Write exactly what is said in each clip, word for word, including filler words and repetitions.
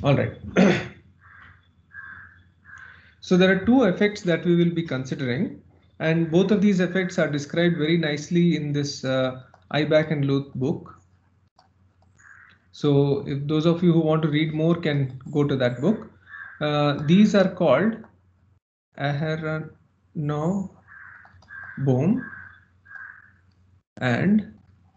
All right. So there are two effects that we will be considering, and both of these effects are described very nicely in this uh, Eibach and Luth book. So if those of you who want to read more can go to that book. Uh, these are called Aharonov-Bohm and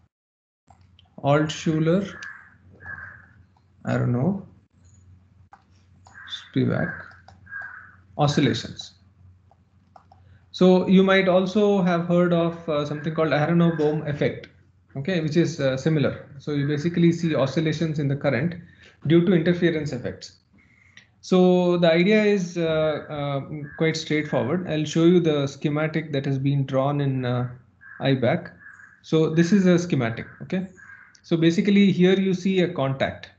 Altshuler-Aharonov-Spivak oscillations. So you might also have heard of uh, something called Aharonov-Bohm effect, okay, which is uh, similar. So you basically see oscillations in the current due to interference effects. So the idea is uh, uh, quite straightforward. I'll show you the schematic that has been drawn in uh, Eibach. So this is a schematic, okay. So basically here you see a contact,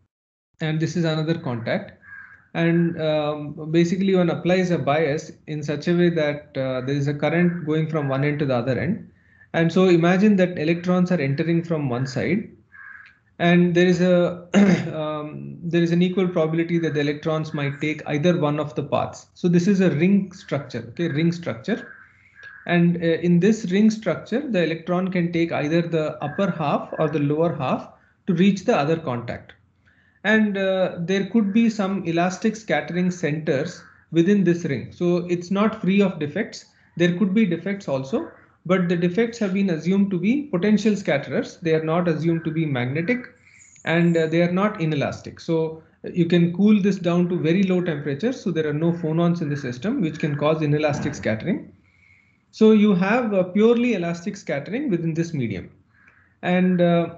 and this is another contact. And um, basically one applies a bias in such a way that uh, there is a current going from one end to the other end. And so imagine that electrons are entering from one side, and there is a um, there is an equal probability that the electrons might take either one of the paths. So this is a ring structure, okay, ring structure. And uh, in this ring structure, the electron can take either the upper half or the lower half to reach the other contact. And uh, there could be some elastic scattering centers within this ring. So it's not free of defects. There could be defects also, but the defects have been assumed to be potential scatterers. They are not assumed to be magnetic, and uh, they are not inelastic. So you can cool this down to very low temperatures. So there are no phonons in the system which can cause inelastic scattering. So you have a purely elastic scattering within this medium. And uh,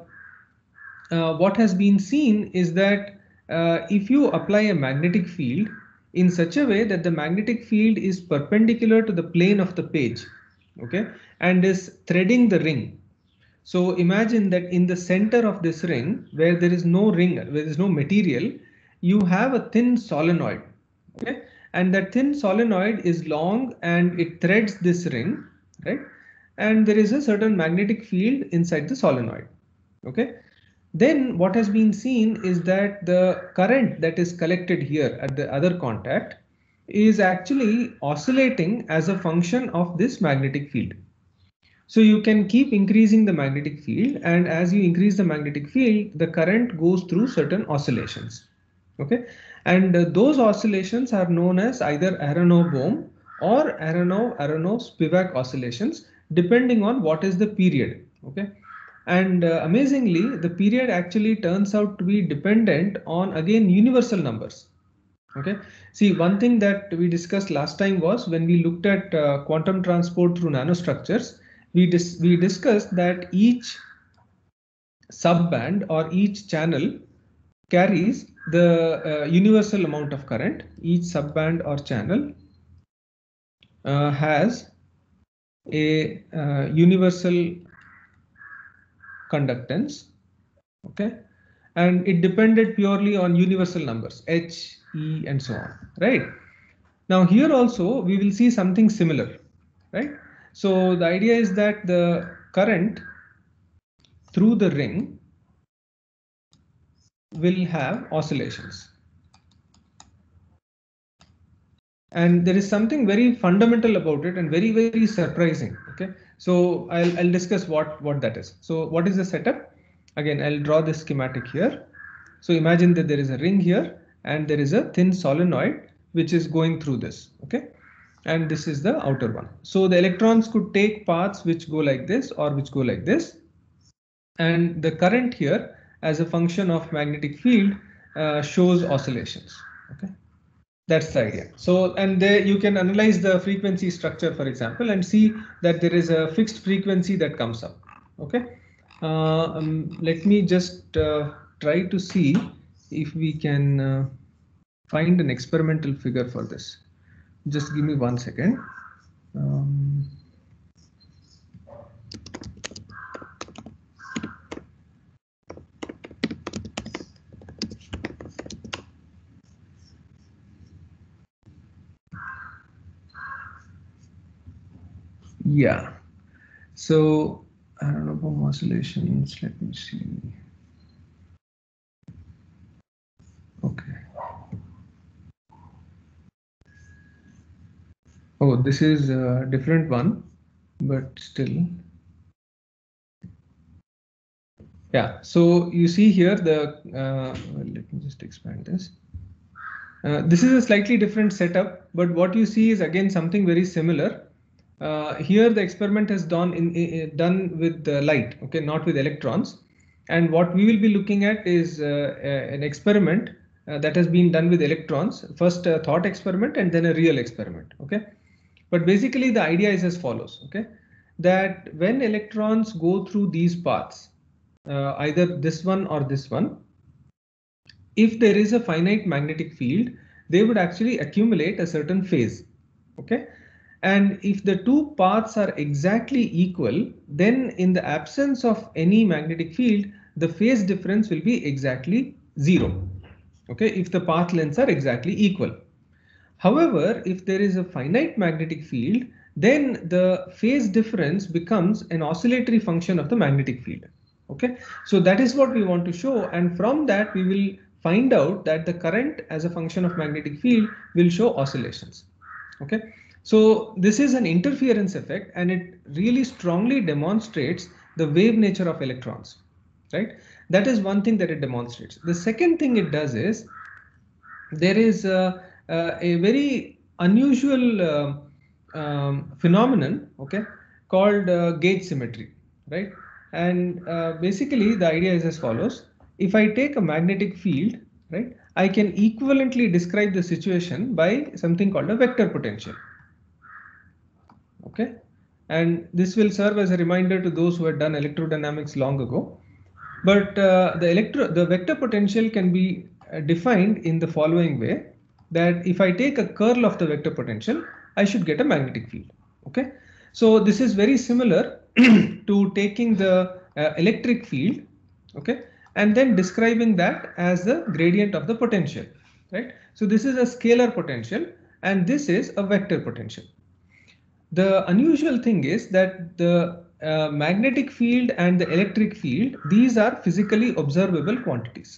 uh, what has been seen is that uh, if you apply a magnetic field in such a way that the magnetic field is perpendicular to the plane of the page, okay, and is threading the ring. So imagine that in the center of this ring, where there is no ring, where there is no material, you have a thin solenoid, okay, and that thin solenoid is long and it threads this ring, right, and there is a certain magnetic field inside the solenoid, okay. Then what has been seen is that the current that is collected here at the other contact is actually oscillating as a function of this magnetic field. So you can keep increasing the magnetic field, and as you increase the magnetic field, the current goes through certain oscillations, okay, and uh, those oscillations are known as either Aharonov-Bohm or Aharonov-Aharonov-Spivak oscillations, depending on what is the period, okay. And uh, amazingly, the period actually turns out to be dependent on, again, universal numbers, okay. See, one thing that we discussed last time was when we looked at uh, quantum transport through nanostructures, we dis we discussed that each subband or each channel carries the uh, universal amount of current. Each subband or channel uh, has a uh, universal conductance, okay, and it depended purely on universal numbers h, e, and so on, right? Now here also we will see something similar, right? So the idea is that the current through the ring will have oscillations, and there is something very fundamental about it and very very surprising, okay. So I'll, I'll discuss what what that is. So what is the setup? Again, I'll draw this schematic here. So imagine that there is a ring here and there is a thin solenoid which is going through this, okay, and this is the outer one. So the electrons could take paths which go like this or which go like this, and the current here as a function of magnetic field uh, shows oscillations, okay. That's the idea. So, and there you can analyze the frequency structure, for example, and see that there is a fixed frequency that comes up, okay. Uh, um, let me just uh, try to see if we can uh, find an experimental figure for this. Just give me one second. Um, yeah, so I don't know about oscillations. Let me see. Okay, Oh, this is a different one, but still. Yeah, so you see here the, uh, well, let me just expand this. Uh, this is a slightly different setup, but what you see is again something very similar. Uh, here the experiment is done in, in done with the light, okay, not with electrons. And what we will be looking at is uh, an experiment uh, that has been done with electrons. First a thought experiment and then a real experiment, okay. But basically the idea is as follows, okay, that when electrons go through these paths, uh, either this one or this one, if there is a finite magnetic field, they would actually accumulate a certain phase, okay. And if the two paths are exactly equal, then in the absence of any magnetic field, the phase difference will be exactly zero, okay, if the path lengths are exactly equal. However, if there is a finite magnetic field, then the phase difference becomes an oscillatory function of the magnetic field. Okay, so that is what we want to show, and from that we will find out that the current as a function of magnetic field will show oscillations. Okay, so this is an interference effect, and it really strongly demonstrates the wave nature of electrons, right? That is one thing that it demonstrates. The second thing it does is there is a, a very unusual uh, um, phenomenon, okay, called uh, gauge symmetry, right? And uh, basically the idea is as follows: if I take a magnetic field, right, I can equivalently describe the situation by something called a vector potential, okay. And this will serve as a reminder to those who had done electrodynamics long ago. But uh, the electro the vector potential can be uh, defined in the following way, that if I take a curl of the vector potential, I should get a magnetic field, okay. So this is very similar to taking the uh, electric field, okay, and then describing that as the gradient of the potential, right? So this is a scalar potential and this is a vector potential. The unusual thing is that the uh, magnetic field and the electric field, these are physically observable quantities,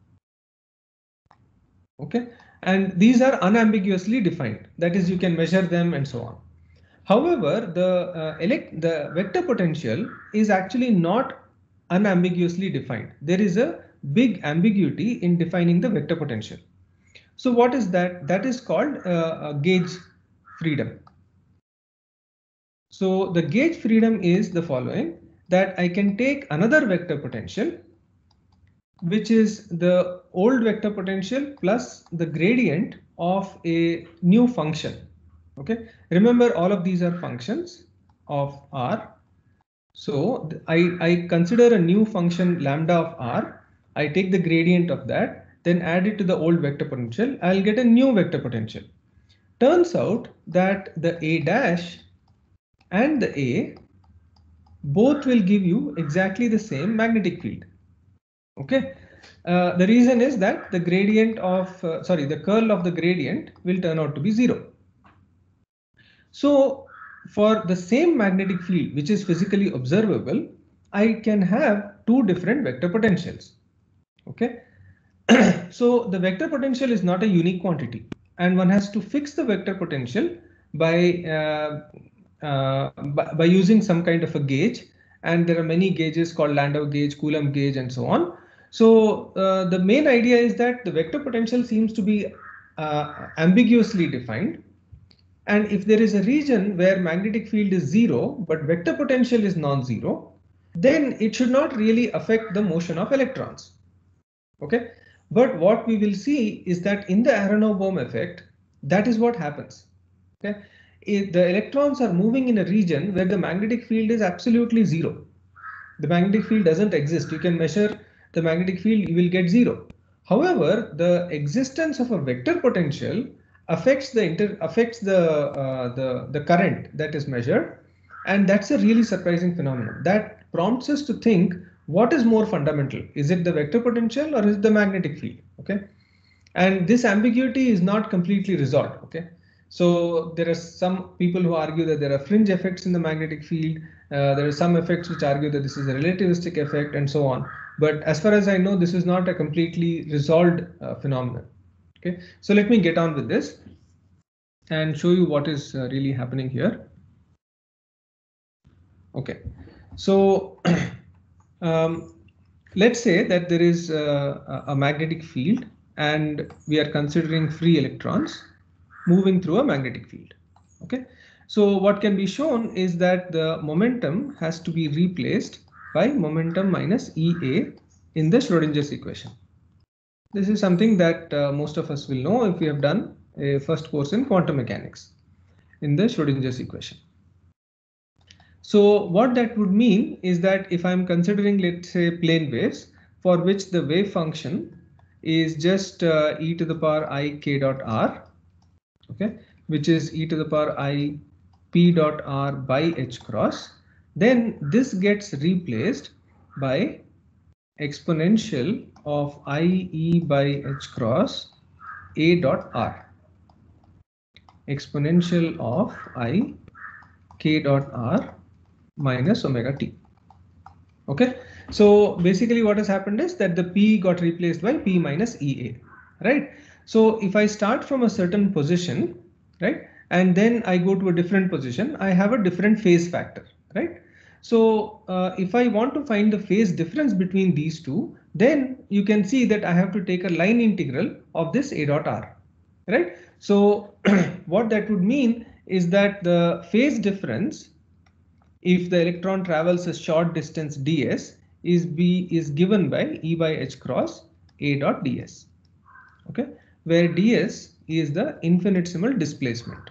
okay, and these are unambiguously defined, that is you can measure them and so on. However, the uh, elect the vector potential is actually not unambiguously defined. There is a big ambiguity in defining the vector potential. So what is that? That is called uh, a gauge freedom. So the gauge freedom is the following, that I can take another vector potential, which is the old vector potential plus the gradient of a new function. Okay, remember all of these are functions of R. So I, I consider a new function lambda of R. I take the gradient of that, then add it to the old vector potential. I'll get a new vector potential. Turns out that the A dash and the A both will give you exactly the same magnetic field, okay. Uh, the reason is that the gradient of uh, sorry the curl of the gradient will turn out to be zero. So for the same magnetic field which is physically observable, I can have two different vector potentials, okay. So the vector potential is not a unique quantity, and one has to fix the vector potential by uh, uh, by, by using some kind of a gauge, and there are many gauges called Landau gauge, Coulomb gauge, and so on. So uh, the main idea is that the vector potential seems to be uh, ambiguously defined, and if there is a region where magnetic field is zero but vector potential is non-zero, then it should not really affect the motion of electrons, okay. But what we will see is that in the Aharonov-Bohm effect, that is what happens, okay. If the electrons are moving in a region where the magnetic field is absolutely zero. The magnetic field doesn't exist. You can measure the magnetic field, you will get zero. However, the existence of a vector potential affects the inter affects the uh, the the current that is measured, and that's a really surprising phenomenon that prompts us to think, what is more fundamental? Is it the vector potential or is it the magnetic field? Okay, and this ambiguity is not completely resolved, okay. So there are some people who argue that there are fringe effects in the magnetic field. Uh, there are some effects which argue that this is a relativistic effect and so on. But as far as I know, this is not a completely resolved uh, phenomenon. Okay, so let me get on with this. and show you what is uh, really happening here. Okay, so um, let's say that there is a, a magnetic field and we are considering free electrons moving through a magnetic field. Okay, so what can be shown is that the momentum has to be replaced by momentum minus E A in the Schrodinger's equation. This is something that uh, most of us will know if we have done a first course in quantum mechanics in the Schrodinger's equation. So what that would mean is that if I'm considering, let's say, plane waves for which the wave function is just uh, e to the power I k dot r, okay, which is e to the power I p dot r by h cross, then this gets replaced by exponential of I e by h cross a dot r, exponential of I k dot r minus omega t. Okay, so basically what has happened is that the p got replaced by p minus ea, right? So if I start from a certain position, right, and then I go to a different position, I have a different phase factor, right? So uh, if I want to find the phase difference between these two, then you can see that I have to take a line integral of this a dot r, right? So what that would mean is that the phase difference, if the electron travels a short distance ds, is b is given by E by h cross a dot ds, okay, where ds is the infinitesimal displacement.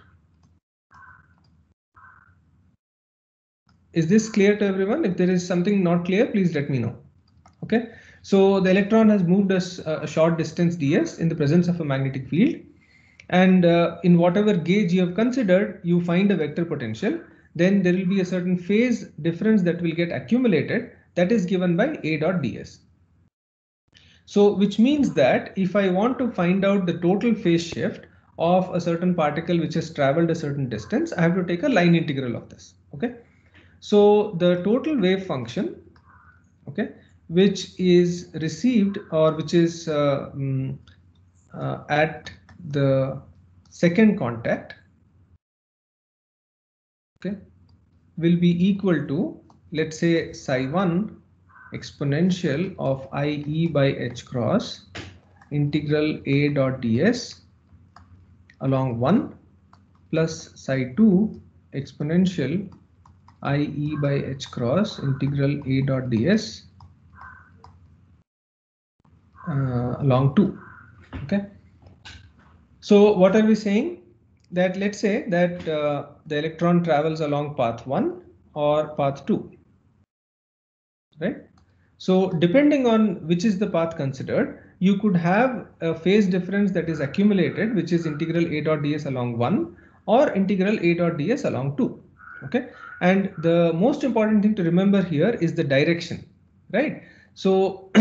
Is this clear to everyone? If there is something not clear, please let me know. Okay, so the electron has moved us a short distance ds in the presence of a magnetic field, and uh, in whatever gauge you have considered, you find a vector potential. Then there will be a certain phase difference that will get accumulated, that is given by a dot ds. So which means that if I want to find out the total phase shift of a certain particle which has traveled a certain distance, I have to take a line integral of this. Okay, so the total wave function, okay, which is received or which is uh, um, uh, at the second contact, okay, will be equal to, let's say, psi one exponential of I e by h cross integral a dot ds along one plus psi two exponential I e by h cross integral a dot ds uh, along two. Okay, so what are we saying? That let's say that uh, the electron travels along path one or path two, right? So depending on which is the path considered, you could have a phase difference that is accumulated, which is integral a dot ds along one or integral a dot ds along two. Okay, and the most important thing to remember here is the direction, right? So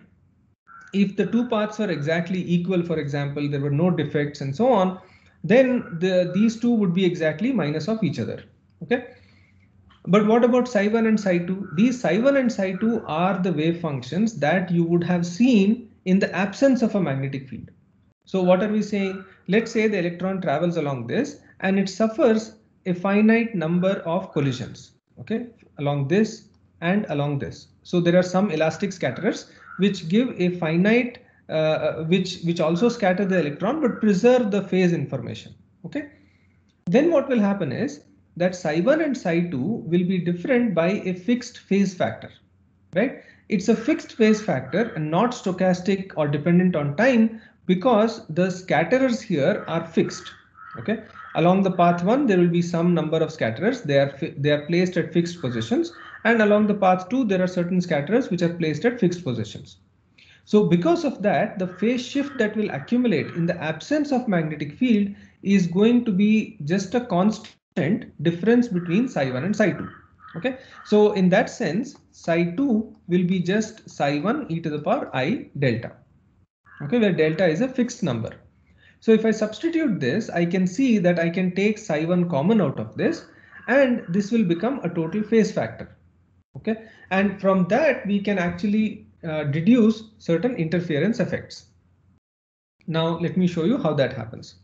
if the two paths are exactly equal, for example, there were no defects and so on, then the these two would be exactly minus of each other. Okay, but what about psi one and psi two? These psi one and psi two are the wave functions that you would have seen in the absence of a magnetic field. So what are we saying? Let's say the electron travels along this and it suffers a finite number of collisions, okay, along this and along this. So there are some elastic scatterers which give a finite, uh, which which also scatter the electron but preserve the phase information. Okay, then what will happen is that psi one and psi two will be different by a fixed phase factor, right? It's a fixed phase factor and not stochastic or dependent on time, because the scatterers here are fixed. Okay, along the path one there will be some number of scatterers, they are they are placed at fixed positions, and along the path two there are certain scatterers which are placed at fixed positions. So because of that, the phase shift that will accumulate in the absence of magnetic field is going to be just a constant difference between psi one and psi two. Okay, so in that sense, psi two will be just psi one e to the power I delta. Okay, where delta is a fixed number. So if I substitute this, I can see that I can take psi one common out of this, and this will become a total phase factor. Okay, and from that we can actually uh, deduce certain interference effects. Now let me show you how that happens.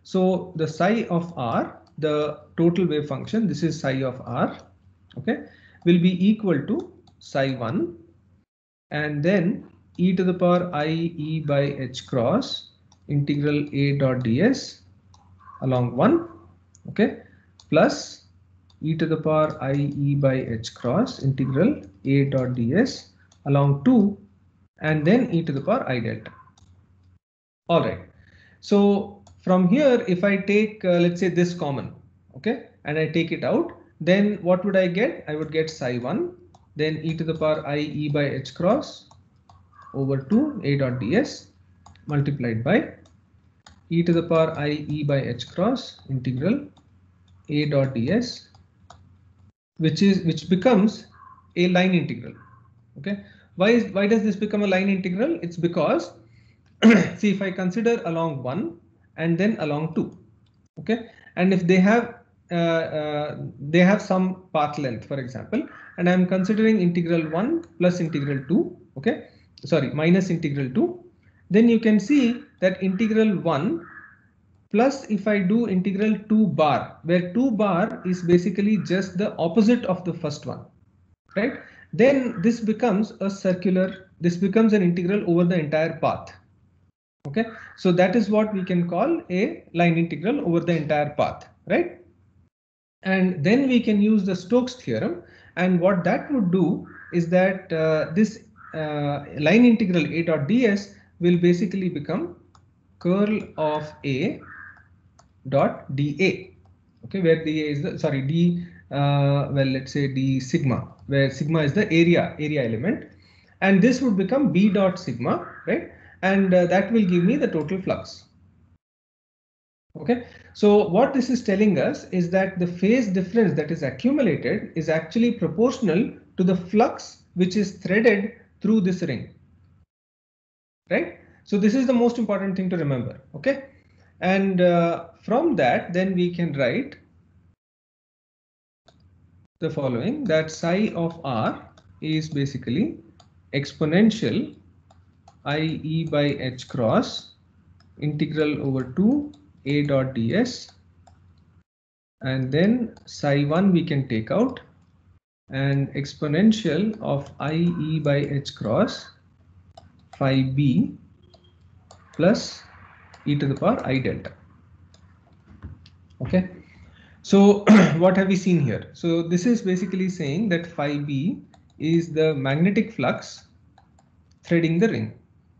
So the psi of r, the total wave function, this is psi of r, okay, will be equal to psi one and then e to the power I e by h cross integral a dot ds along one, okay, plus e to the power I e by h cross integral a dot ds along two and then e to the power I delta. All right. So from here, if I take, uh, let's say this common, okay, and I take it out, then what would I get? I would get psi one, then e to the power I e by h cross over two a dot ds multiplied by e to the power I e by h cross integral a dot ds, which is which becomes a line integral. Okay, why is why does this become a line integral? It's because see, if I consider along one and then along two, okay, and if they have uh, uh, they have some path length, for example, and I'm considering integral one plus integral two, okay, sorry, minus integral two, then you can see that integral one plus if I do integral two bar, where two bar is basically just the opposite of the first one, right? Then this becomes a circular, this becomes an integral over the entire path. Okay, so that is what we can call a line integral over the entire path, right? And then we can use the Stokes theorem, and what that would do is that uh, this uh, line integral a dot ds will basically become curl of a dot dA, okay, where dA is the, sorry, d uh, well, let's say d sigma, where sigma is the area area element, and this would become b dot sigma, right? And uh, that will give me the total flux. Okay, so what this is telling us is that the phase difference that is accumulated is actually proportional to the flux which is threaded through this ring, right? So this is the most important thing to remember. Okay, and uh, from that then we can write the following, that psi of r is basically exponential I e by h cross integral over two a dot ds, and then psi one we can take out, and exponential of I e by h cross phi b plus e to the power I delta. Okay, so what have we seen here? So this is basically saying that phi b is the magnetic flux threading the ring.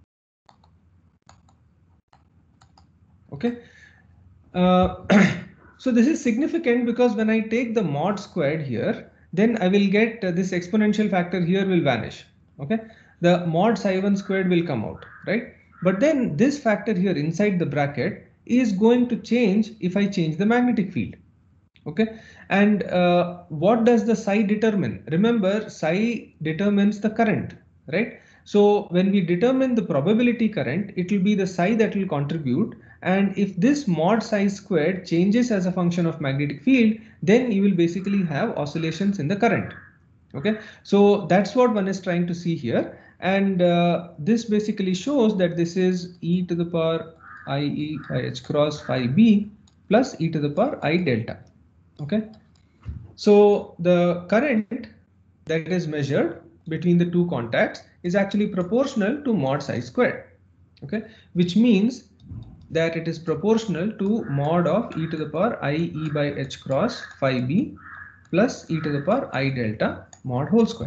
Okay, uh, so this is significant because when I take the mod squared here, then I will get uh, this exponential factor here will vanish. Okay, the mod psi one squared will come out, right? But then this factor here inside the bracket is going to change if I change the magnetic field. Okay, and uh, what does the psi determine? Remember, psi determines the current, right? So when we determine the probability current, it will be the psi that will contribute, and if this mod psi squared changes as a function of magnetic field, then you will basically have oscillations in the current. Okay, so that's what one is trying to see here, and uh, this basically shows that this is e to the power I e by h cross phi b plus e to the power I delta. Okay, so the current that is measured between the two contacts is actually proportional to mod psi squared. Okay, which means that it is proportional to mod of e to the power I e by h cross phi b plus e to the power I delta mod whole square.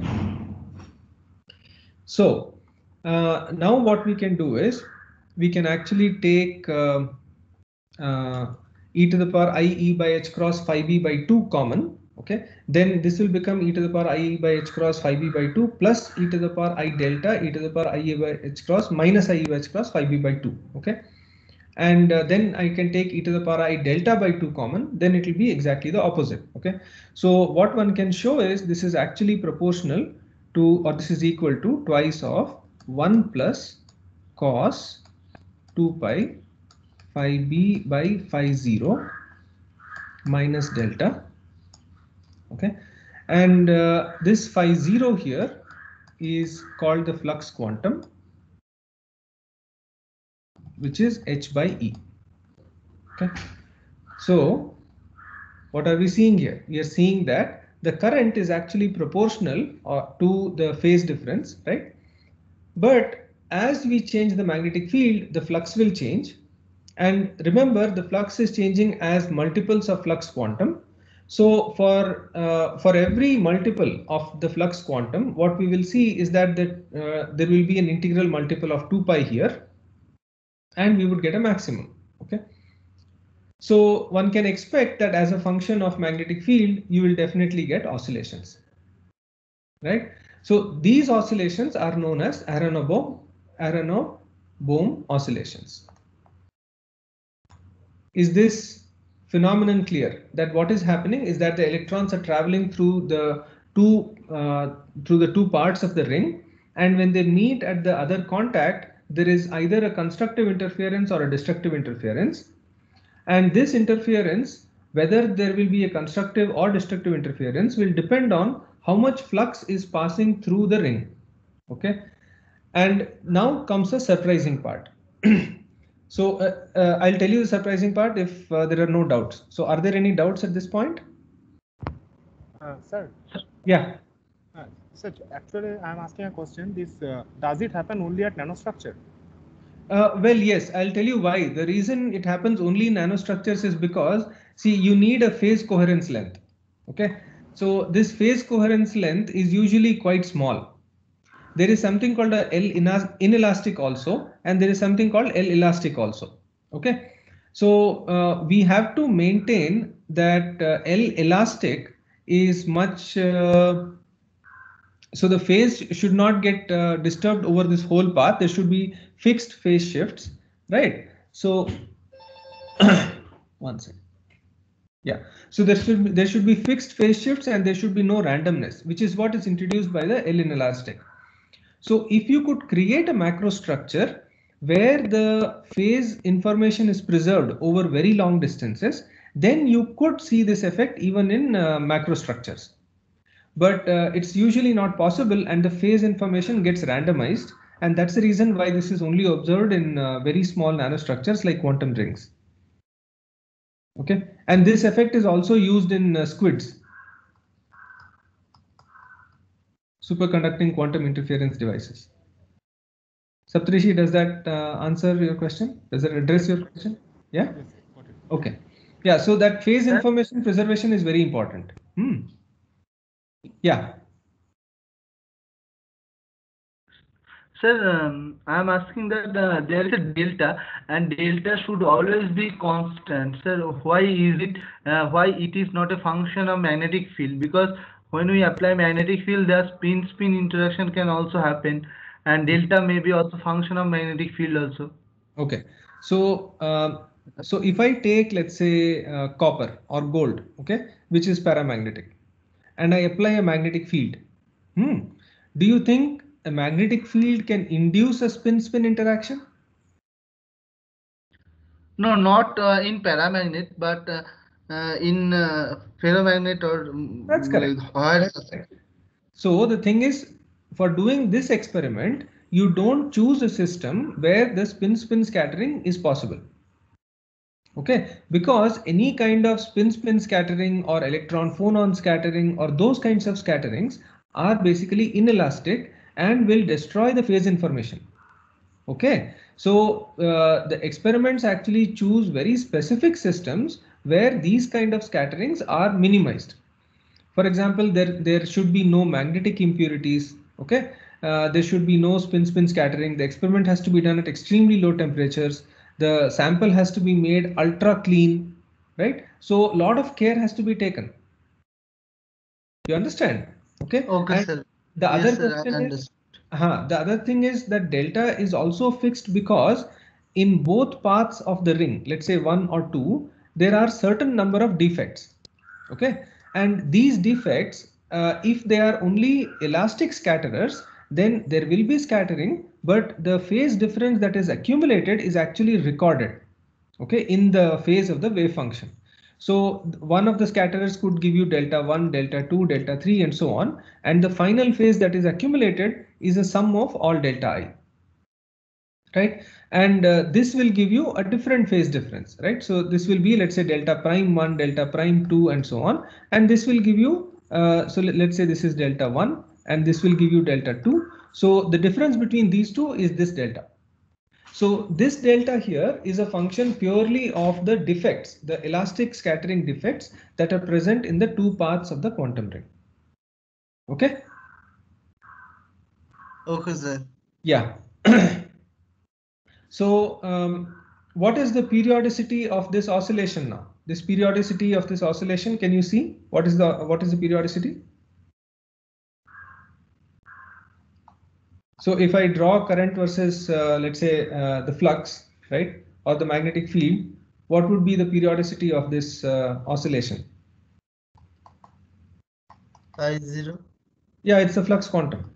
So uh, now what we can do is we can actually take uh, uh, e to the power I e by h cross phi b by two common. Okay, then this will become e to the power I e by h cross phi b by two plus e to the power I delta e to the power I e by h cross minus I e by h cross phi b by two. Okay, and uh, then I can take e to the power I delta by two common, then it will be exactly the opposite. Okay, so what one can show is this is actually proportional to, or this is equal to twice of one plus cos two pi phi b by phi zero minus delta. Okay, and uh, this phi zero here is called the flux quantum, which is h by e. Okay, so what are we seeing here? We are seeing that the current is actually proportional uh, to the phase difference, right? But as we change the magnetic field, the flux will change. And remember, the flux is changing as multiples of flux quantum. So for uh, for every multiple of the flux quantum, what we will see is that that uh, there will be an integral multiple of two pi here, and we would get a maximum. Okay. So one can expect that as a function of magnetic field, you will definitely get oscillations, right? So these oscillations are known as Aharonov Aharonov-Bohm oscillations. Is this phenomenon clear? That what is happening is that the electrons are traveling through the two uh, through the two parts of the ring, and when they meet at the other contact, there is either a constructive interference or a destructive interference. And this interference, whether there will be a constructive or destructive interference, will depend on how much flux is passing through the ring. Okay. And now comes the surprising part. So uh, uh, I'll tell you the surprising part if uh, there are no doubts. So are there any doubts at this point? Uh, sir. Yeah. Uh, sir, actually, I'm asking a question. This uh, does it happen only at nanostructure? Uh, well, yes, I'll tell you why. The reason it happens only in nanostructures is because, see, you need a phase coherence length. Okay. So this phase coherence length is usually quite small. There is something called a L inelastic also, and there is something called L elastic also. Okay. So uh, we have to maintain that uh, L elastic is much uh, so the phase should not get uh, disturbed over this whole path. There should be fixed phase shifts, right? So one second. Yeah, so there should be, there should be fixed phase shifts and there should be no randomness, which is what is introduced by the L inelastic. So if you could create a macro structure where the phase information is preserved over very long distances, then you could see this effect even in uh, macro structures. But uh, it's usually not possible, and the phase information gets randomized, and that's the reason why this is only observed in uh, very small nanostructures like quantum rings. Okay, and this effect is also used in uh, squids, superconducting quantum interference devices. Saptarishi, does that uh, answer your question? Does that address your question? Yeah. Yes, okay. Yeah. So that phase information preservation is very important. Hmm. Yeah. Sir, um, I am asking that uh, there is a delta, and delta should always be constant. Sir, why is it? Uh, why it is not a function of magnetic field? Because when we apply magnetic field, the spin-spin interaction can also happen, and delta may be also function of magnetic field also. Okay. So, uh, so if I take, let's say, uh, copper or gold, okay, which is paramagnetic, and I apply a magnetic field, hmm, do you think a magnetic field can induce a spin-spin interaction? No, not uh, in paramagnet, but uh, uh, in uh, ferromagnet or um, That's correct. That's correct. So the thing is, for doing this experiment, you don't choose a system where the spin-spin scattering is possible. Okay, because any kind of spin-spin scattering or electron-phonon scattering or those kinds of scatterings are basically inelastic and will destroy the phase information. Okay, so uh, the experiments actually choose very specific systems where these kind of scatterings are minimized. For example, there there should be no magnetic impurities. Okay, uh, there should be no spin-spin scattering. The experiment has to be done at extremely low temperatures. The sample has to be made ultra clean, right? So a lot of care has to be taken. You understand? Okay. Okay, And sir. the Yes, other sir, I question is, understand. uh, the other thing is that delta is also fixed because in both paths of the ring, let's say one or two, there are certain number of defects. Okay, and these defects, uh, if they are only elastic scatterers, then there will be scattering, but the phase difference that is accumulated is actually recorded, okay, in the phase of the wave function. So one of the scatterers could give you delta one, delta two, delta three, and so on, and the final phase that is accumulated is a sum of all delta I, right? And uh, this will give you a different phase difference, right? So this will be, let's say, delta prime one, delta prime two, and so on. And this will give you, uh, so let, let's say this is delta one, and this will give you delta two. So the difference between these two is this delta. So this delta here is a function purely of the defects, the elastic scattering defects that are present in the two parts of the quantum ring. Okay? Okay, sir. Yeah. So um, what is the periodicity of this oscillation now? This periodicity of this oscillation, can you see? What is the what is the periodicity? So if I draw current versus, uh, let's say, uh, the flux, right, or the magnetic field, what would be the periodicity of this uh, oscillation? I zero. Yeah, it's the flux quantum,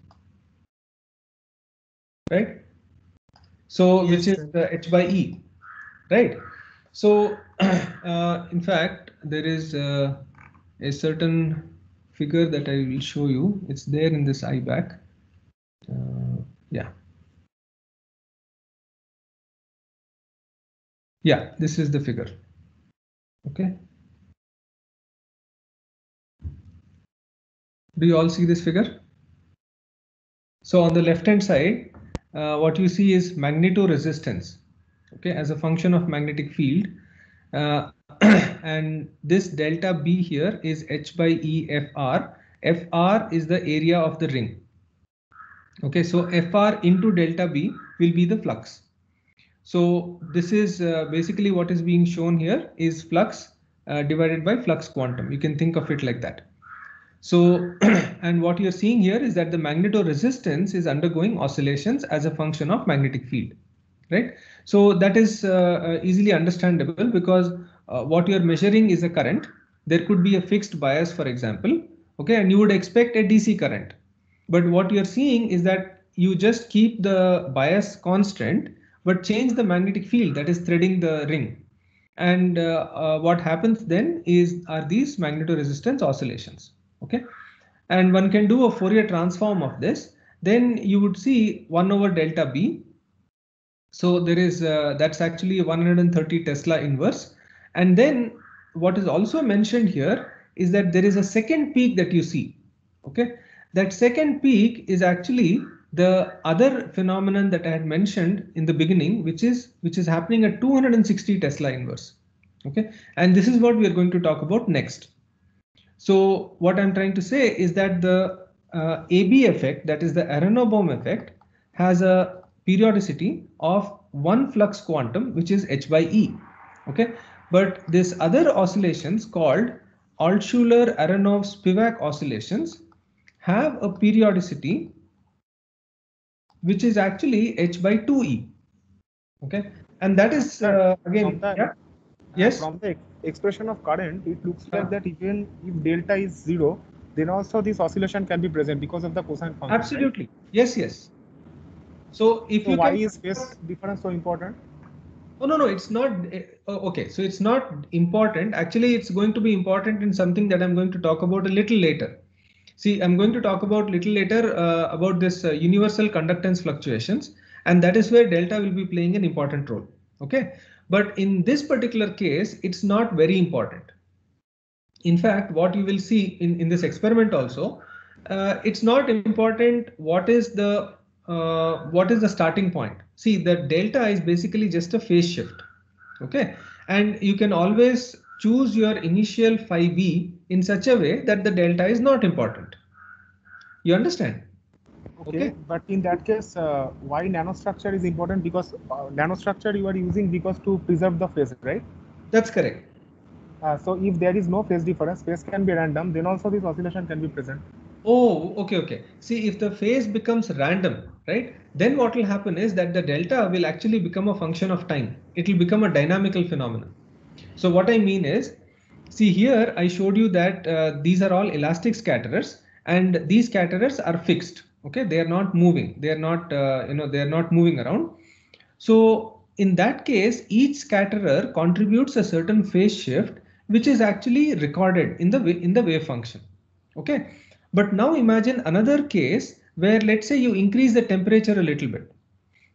right? So Yes, which is sir. the h by e, right? So uh, in fact, there is uh, a certain figure that I will show you. It's there in this I BAC. Uh, yeah. Yeah, this is the figure. Okay. Do you all see this figure? So on the left hand side, uh, what you see is magnetoresistance, okay, as a function of magnetic field. Uh, and this delta B here is H by E F R. F R is the area of the ring. Okay, so F R into delta B will be the flux. So this is uh, basically what is being shown here is flux uh, divided by flux quantum. You can think of it like that. So, and what you're seeing here is that the magnetoresistance is undergoing oscillations as a function of magnetic field, right? So that is uh, easily understandable because uh, what you're measuring is a current. There could be a fixed bias, for example, okay, and you would expect a D C current. But what you're seeing is that you just keep the bias constant, but change the magnetic field that is threading the ring. And uh, uh, what happens then is are these magnetoresistance oscillations. Okay, and one can do a Fourier transform of this. Then you would see one over delta B. So there is uh, that's actually one hundred thirty Tesla inverse. And then what is also mentioned here is that there is a second peak that you see. Okay, that second peak is actually the other phenomenon that I had mentioned in the beginning, which is which is happening at two hundred sixty Tesla inverse. Okay, and this is what we are going to talk about next. So what I'm trying to say is that the uh, A B effect, that is the Aharonov-Bohm effect, has a periodicity of one flux quantum, which is H by E. Okay, but this other oscillations called Altshuler-Aharonov-Spivak oscillations have a periodicity which is actually H by two E. Okay, and that is uh, again, the, yeah. Yes. From the expression of current, it looks like Uh, that even if delta is zero, then also this oscillation can be present because of the cosine function. Absolutely. Right? Yes, yes. So if so you why can, is phase difference so important? Oh, no, no, it's not. Uh, okay, so it's not important. Actually, it's going to be important in something that I'm going to talk about a little later. See, I'm going to talk about little later uh, about this uh, universal conductance fluctuations, and that is where delta will be playing an important role. Okay, but in this particular case, it's not very important. In fact, what you will see in, in this experiment also, uh, it's not important what is the uh, what is the starting point. See, the delta is basically just a phase shift. Okay, and you can always choose your initial phi b in such a way that the delta is not important. You understand? Okay, Okay. but in that case, uh, why nanostructure is important? Because uh, nanostructure you are using because to preserve the phase, right? That's correct. Uh, so if there is no phase difference, phase can be random, then also this oscillation can be present. Oh, okay, okay. See, if the phase becomes random, right, then what will happen is that the delta will actually become a function of time. It will become a dynamical phenomenon. So what I mean is, see here, I showed you that uh, these are all elastic scatterers, and these scatterers are fixed. Okay, they are not moving. They are not, uh, you know, they are not moving around. So in that case, each scatterer contributes a certain phase shift, which is actually recorded in the in the wave function. Okay, but now imagine another case where, let's say, you increase the temperature a little bit.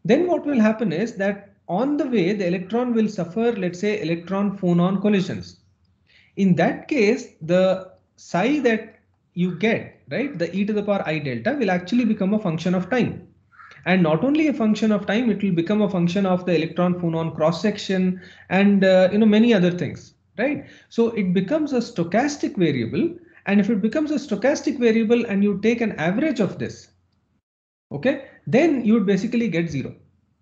then what will happen is that on the way, the electron will suffer, let's say, electron phonon collisions. In that case, the psi that you get, right, the e to the power I delta will actually become a function of time. And not only a function of time, it will become a function of the electron phonon cross section and uh, you know many other things, right? So it becomes a stochastic variable. And if it becomes a stochastic variable and you take an average of this, okay, then you would basically get zero.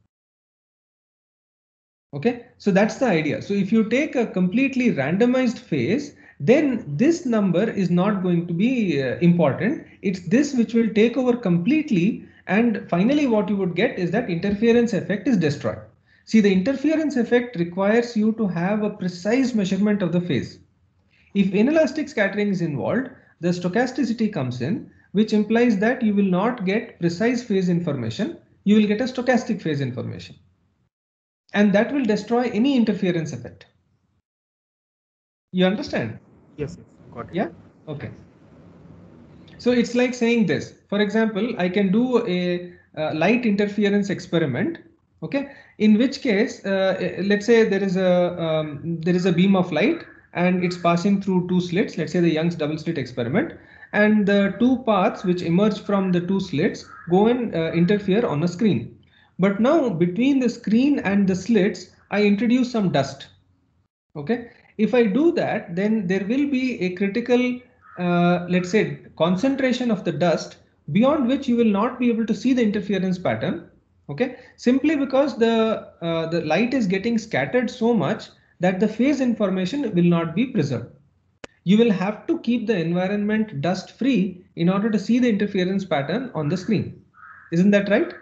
Okay, so that's the idea. So if you take a completely randomized phase, then this number is not going to be uh, important. It's this which will take over completely. And finally, what you would get is that interference effect is destroyed. See, the interference effect requires you to have a precise measurement of the phase. If inelastic scattering is involved, the stochasticity comes in, which implies that you will not get precise phase information. You will get a stochastic phase information. And that will destroy any interference effect. You understand? Yes, yes, got it. Yeah. Okay. So it's like saying this. For example, I can do a, a light interference experiment. Okay. In which case, uh, let's say there is a um, there is a beam of light and it's passing through two slits. Let's say the Young's double slit experiment, and the two paths which emerge from the two slits go and uh, interfere on a screen. But now between the screen and the slits, I introduce some dust. Okay. If I do that, then there will be a critical, uh, let's say, concentration of the dust beyond which you will not be able to see the interference pattern. Okay. Simply because the, uh, the light is getting scattered so much that the phase information will not be preserved. You will have to keep the environment dust free in order to see the interference pattern on the screen. Isn't that right?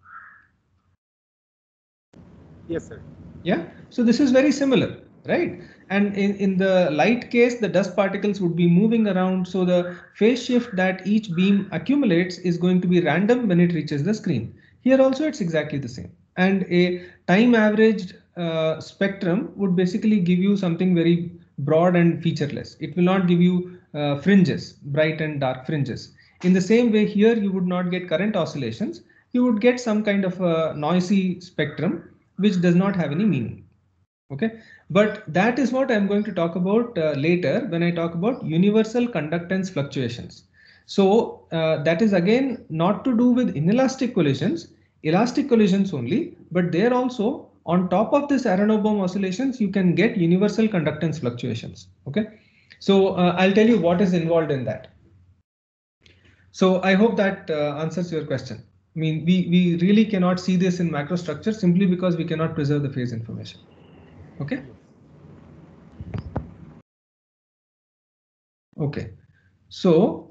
Yes, sir. Yeah, so this is very similar, right? And in, in the light case, the dust particles would be moving around. So the phase shift that each beam accumulates is going to be random when it reaches the screen. Here also it's exactly the same. And a time averaged uh, spectrum would basically give you something very broad and featureless. It will not give you uh, fringes, bright and dark fringes. In the same way here, you would not get current oscillations. You would get some kind of a noisy spectrum which does not have any meaning. Okay, but that is what I'm going to talk about uh, later when I talk about universal conductance fluctuations. So uh, that is again not to do with inelastic collisions, elastic collisions only, but there also on top of this Aharonov-Bohm oscillations, you can get universal conductance fluctuations. Okay, so uh, I'll tell you what is involved in that. So I hope that uh, answers your question. I mean, we, we really cannot see this in macrostructure simply because we cannot preserve the phase information. Okay. Okay. So,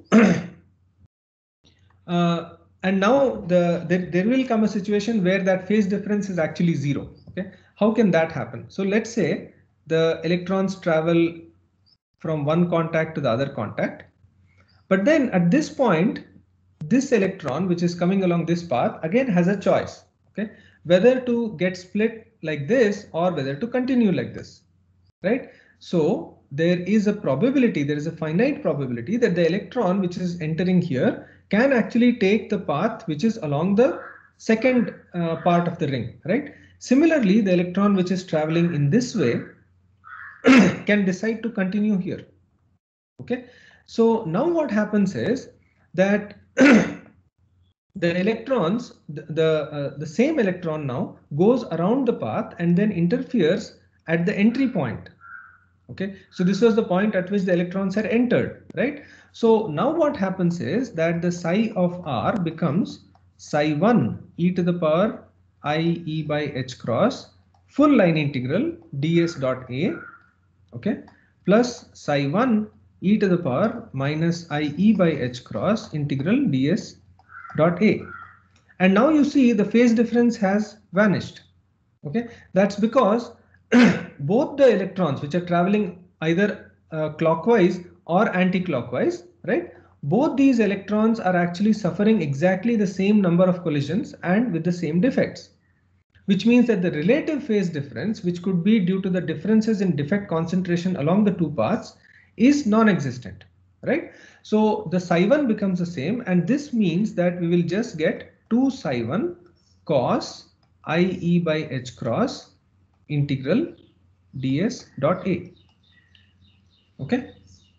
uh, and now the there, there will come a situation where that phase difference is actually zero. Okay. How can that happen? So let's say the electrons travel from one contact to the other contact. But then at this point, this electron, which is coming along this path, again has a choice, okay, whether to get split like this or whether to continue like this, right? So there is a probability, there is a finite probability that the electron which is entering here can actually take the path which is along the second uh, part of the ring, right? Similarly, the electron which is traveling in this way can decide to continue here, okay? So now what happens is that the electrons, the the, uh, the same electron now goes around the path and then interferes at the entry point. Okay, so this was the point at which the electrons had entered, right? So now what happens is that the psi of r becomes psi one e to the power I e by h cross full line integral ds dot a, okay, plus psi one e to the power minus I e by h cross integral ds dot a. And now you see the phase difference has vanished. Okay, that's because both the electrons which are traveling either uh, clockwise or anti-clockwise, right? Both these electrons are actually suffering exactly the same number of collisions and with the same defects, which means that the relative phase difference, which could be due to the differences in defect concentration along the two paths, is non-existent, right? So the psi one becomes the same, and this means that we will just get two psi one cos I E by H cross integral ds dot A. Okay.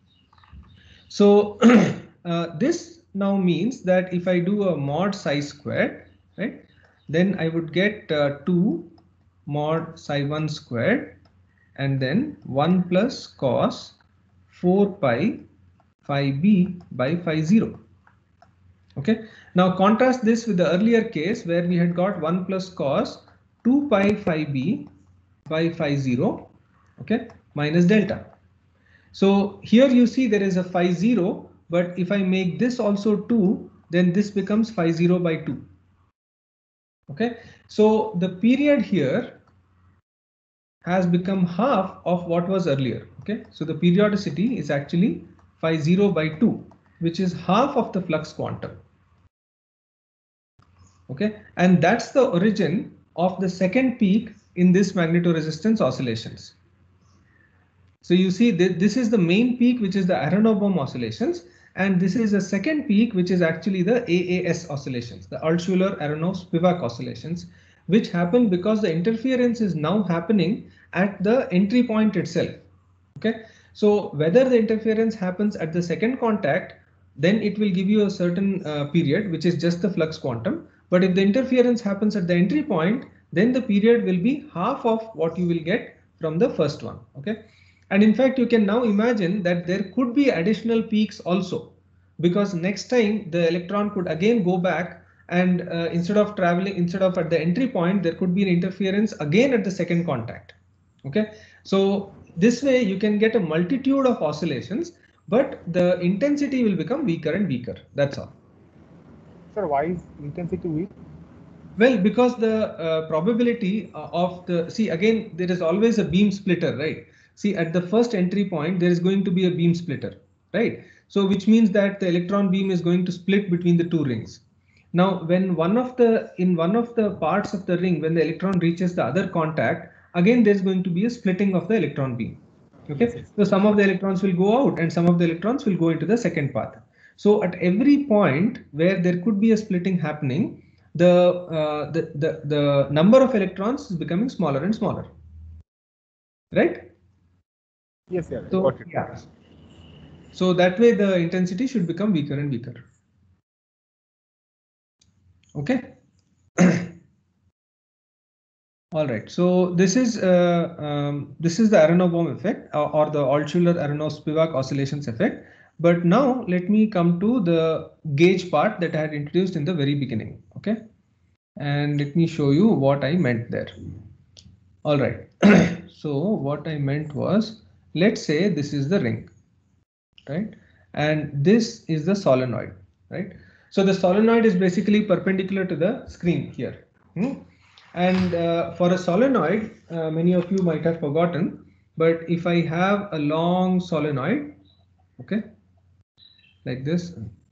So uh, this now means that if I do a mod psi squared, right, then I would get uh, two mod psi one squared and then one plus cos four pi phi b by phi zero. Okay. Now contrast this with the earlier case where we had got one plus cos two pi phi b by phi zero, okay, minus delta. So here you see there is a phi zero, but if I make this also two, then this becomes phi zero by two. Okay, so the period here has become half of what was earlier. Okay, so the periodicity is actually phi zero by two, which is half of the flux quantum. Okay, and that's the origin of the second peak in this magnetoresistance oscillations. So you see that this is the main peak, which is the Aharonov-Bohm oscillations, and this is a second peak, which is actually the A A S oscillations, the Altshuler-Aharonov-Spivak oscillations, which happen because the interference is now happening at the entry point itself. Okay, so whether the interference happens at the second contact, then it will give you a certain uh, period, which is just the flux quantum. But if the interference happens at the entry point, then the period will be half of what you will get from the first one. Okay. And in fact, you can now imagine that there could be additional peaks also, because next time the electron could again go back and uh, instead of traveling, instead of at the entry point, there could be an interference again at the second contact. Okay, so this way you can get a multitude of oscillations, but the intensity will become weaker and weaker. That's all. Sir, why is intensity weak? Well, because the uh, probability of the, see again, there is always a beam splitter, right? See, at the first entry point, there is going to be a beam splitter, right? So which means that the electron beam is going to split between the two rings. Now, when one of the, in one of the parts of the ring, when the electron reaches the other contact, again, there's going to be a splitting of the electron beam. Okay, so some of the electrons will go out and some of the electrons will go into the second path. So at every point where there could be a splitting happening, the, uh, the, the, the number of electrons is becoming smaller and smaller, right? Yes, yeah. So, yeah. So that way the intensity should become weaker and weaker. Okay. All right. So this is uh, um, this is the Aharonov-Bohm effect, or, or the Altshuler-Aharonov-Spivak oscillations effect. But now let me come to the gauge part that I had introduced in the very beginning. Okay. And let me show you what I meant there. All right. So what I meant was, let's say this is the ring, right? And this is the solenoid, right? So the solenoid is basically perpendicular to the screen here. Hmm? And uh, for a solenoid, uh, many of you might have forgotten, but if I have a long solenoid, okay, like this,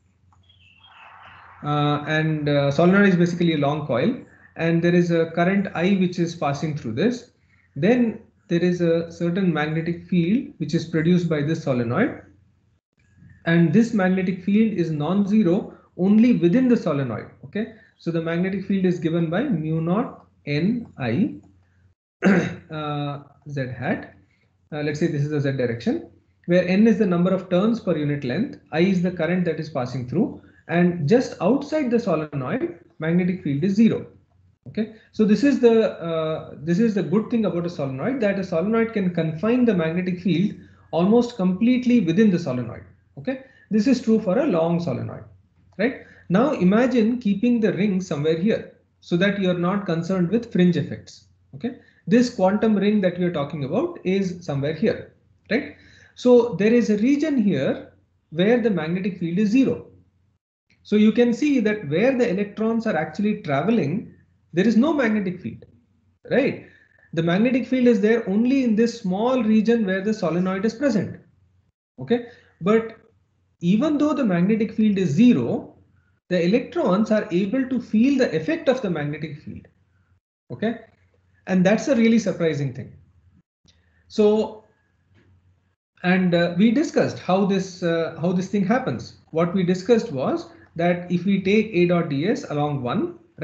uh, and uh, solenoid is basically a long coil, and there is a current I which is passing through this, then there is a certain magnetic field which is produced by this solenoid, and this magnetic field is non-zero only within the solenoid. Okay, so the magnetic field is given by mu naught n I uh, z hat. Uh, let's say this is the z direction, where n is the number of turns per unit length, I is the current that is passing through, and just outside the solenoid magnetic field is zero. Okay, so this is the uh, this is the good thing about a solenoid, that a solenoid can confine the magnetic field almost completely within the solenoid. Okay, this is true for a long solenoid, right? Now imagine keeping the ring somewhere here so that you are not concerned with fringe effects. Okay, this quantum ring that we are talking about is somewhere here, right? So there is a region here where the magnetic field is zero. So you can see that where the electrons are actually traveling, there is no magnetic field, right? The magnetic field is there only in this small region where the solenoid is present. Okay, but even though the magnetic field is zero, the electrons are able to feel the effect of the magnetic field. Okay, and that's a really surprising thing. So, and uh, we discussed how this uh, how this thing happens. What we discussed was that if we take A dot ds along one, right,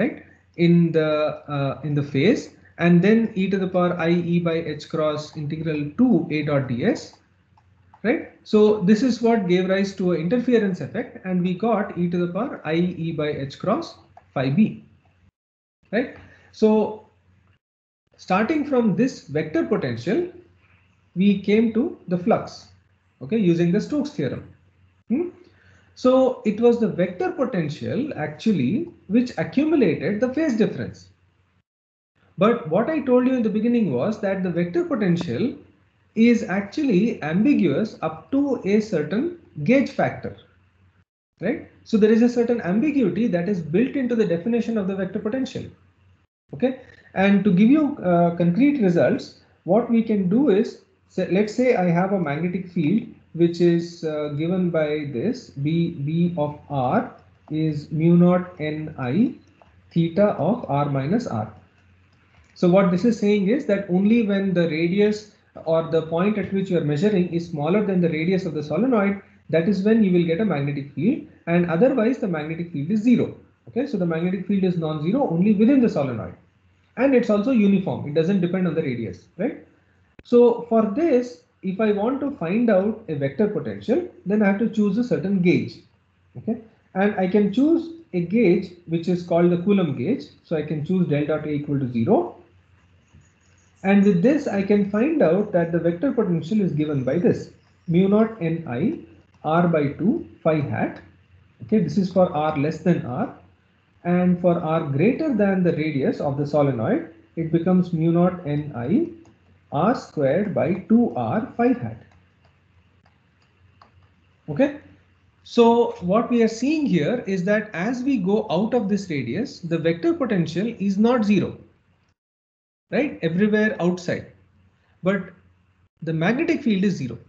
in the uh, in the phase, and then e to the power I e by h cross integral to A dot ds, right? So this is what gave rise to an interference effect, and we got e to the power I e by h cross phi b, right? So starting from this vector potential, we came to the flux, okay, using the Stokes theorem. Hmm? So it was the vector potential actually which accumulated the phase difference. But what I told you in the beginning was that the vector potential is actually ambiguous up to a certain gauge factor, right? So there is a certain ambiguity that is built into the definition of the vector potential. Okay, and to give you uh, concrete results, what we can do is, so let's say I have a magnetic field which is uh, given by this b b of r is mu naught n I theta of r minus r. So what this is saying is that only when the radius or the point at which you are measuring is smaller than the radius of the solenoid, that is when you will get a magnetic field, and otherwise the magnetic field is zero. Okay, so the magnetic field is non-zero only within the solenoid, and it's also uniform. It doesn't depend on the radius, right? So for this, if I want to find out a vector potential, then I have to choose a certain gauge. Okay, and I can choose a gauge which is called the Coulomb gauge. So I can choose del dot A equal to zero. And with this, I can find out that the vector potential is given by this mu naught n I r by two phi hat. Okay, this is for r less than r, and for r greater than the radius of the solenoid, it becomes mu naught n I r squared by two r phi hat. Okay, so what we are seeing here is that as we go out of this radius, the vector potential is not zero, right? Everywhere outside, but the magnetic field is zero.